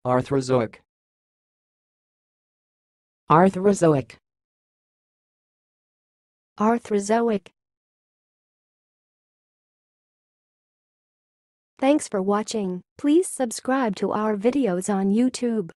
Arthrozoic. Arthrozoic. Arthrozoic. Thanks for watching. Please subscribe to our videos on YouTube.